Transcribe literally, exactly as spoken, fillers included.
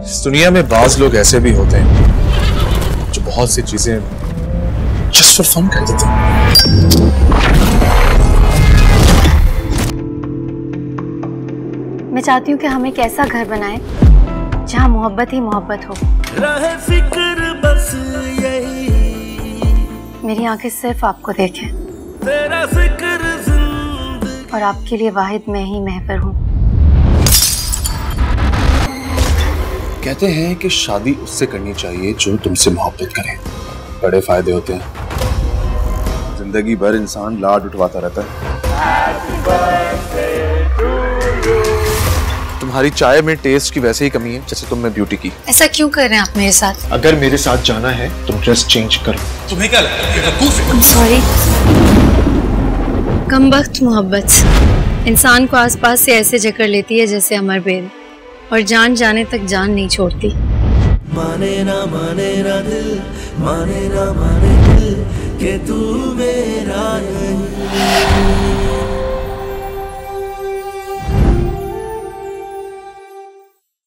इस दुनिया में बाज लोग ऐसे भी होते हैं जो बहुत सी चीजें जस्ट फॉर फन कर देते हैं। मैं चाहती हूँ कि हम एक ऐसा घर बनाएं जहाँ मोहब्बत ही मोहब्बत हो। रहे फिक्र बस यही, मेरी आंखें सिर्फ आपको देखें तेरा फिक्र जिंदगी, और आपके लिए वाहिद मैं ही महफर हूँ। कहते हैं कि शादी उससे करनी चाहिए जो तुमसे मोहब्बत करे। बड़े फायदे होते हैं। जिंदगी भर इंसान लाड उठवाता रहता है। तुम्हारी चाय में टेस्ट की वैसे ही कमी है जैसे तुम में ब्यूटी की। ऐसा क्यों कर रहे हैं आप मेरे साथ? अगर मेरे साथ जाना है तुम ड्रेस चेंज करो। तुम्हें क्या लगता है बेवकूफ है? I'm sorry। कमबख्त मोहब्बत इंसान को आसपास से ऐसे जकड़ लेती है जैसे अमर बेल, और जान जाने तक जान नहीं छोड़ती। माने ना माने ना दिल, माने ना माने दिल, कि तू मेरा नहीं।